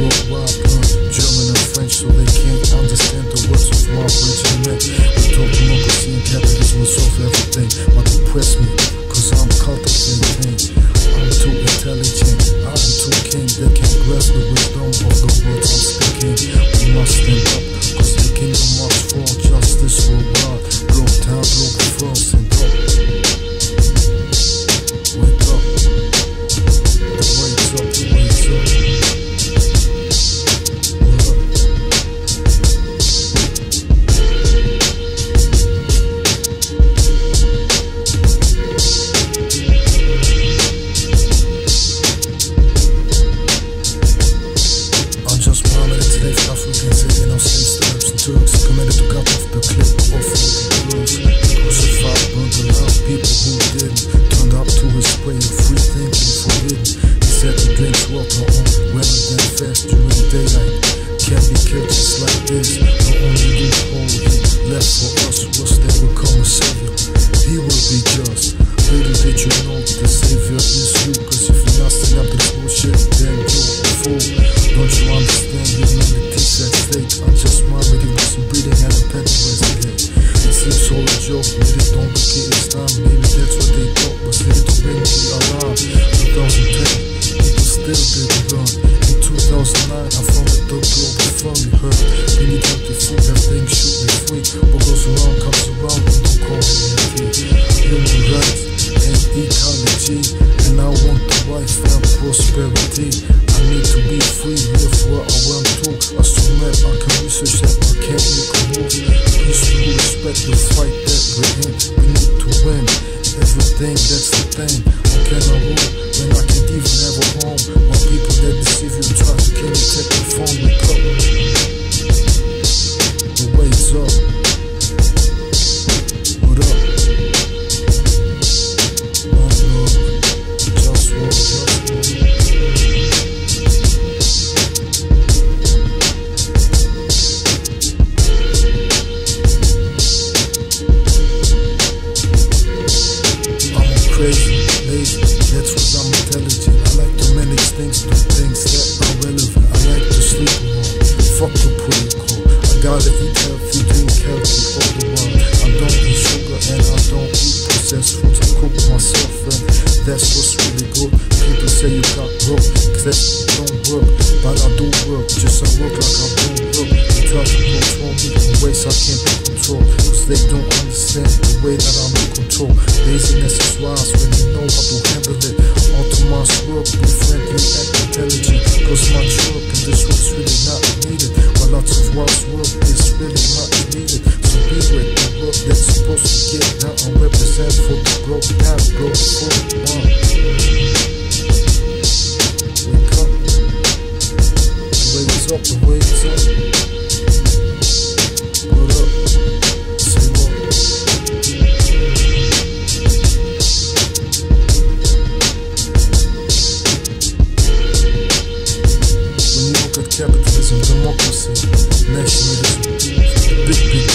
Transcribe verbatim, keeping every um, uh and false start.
worldwide, learn German and French so they can't understand the words of my regiment. We talk democracy and capitalism will solve everything. Might depress me, cause I'm cultivating. I'm too intelligent, I'm too king. They can't grasp the wisdom of the words I'm speaking. We must stand up, cause the kingdom must fall. Justice worldwide, broke down, broke the frost and up. Wake up, the wake's up, the wake's up. Turks committed to cut off the clip of the girls. Crucified, burned around people who didn't. Turned up to his way of free thinking forbidden. He said to drink water on rather than fast during daylight. Can't be killed just like this. The only loophole he left for us was that we'll come a savior. He will be just. Little did you know the savior is you. Cause if you're not standing up to this bullshit, then you're a fool. Don't you understand humanity's at stake? I just mind that he wasn't breathing at a petty resident. It seems all a joke, but it don't look it this time. Maybe that's what they thought was here to bring me around. twenty ten, people still didn't learn. In two thousand nine, I founded the global fund. You heard, we need healthy food, that thing should be free. What goes around comes around, and don't call me human rights and ecology, and I want the life and prosperity. I need to be free, live where I want to. I submit, I can research that, I can't make a move. Peaceful respect the fight that we're in. We need to win everything, that's the thing. How can I rule when I can't even have a home? When people that deceive you try to kill you, take your phone, wake up. The wait's up. What up? Crazy, lazy, that's what I'm intelligent. I like to manage things, do things that are relevant. I like to sleep alone, fuck the protocol. I gotta eat healthy, drink healthy all the while. I don't eat sugar and I don't eat processed foods. I cook myself and that's what's really good. People say you got broke, cause that don't work. But I do work, just I work like I don't work. They try to control me in ways I can't be controlled. Cause they don't understand the way that I'm in control. Laziness is wise when you know how to handle it. All too much work, be friendly and intelligent. Cause much work and this work's really not needed. While lots of wise work is really much needed. So be with the work that's supposed to get done and represent for the broke down, broke for one. Wake up, the wake's up, the wake's up. What up? Say what? When you look at capitalism, democracy, nationalism, the big, big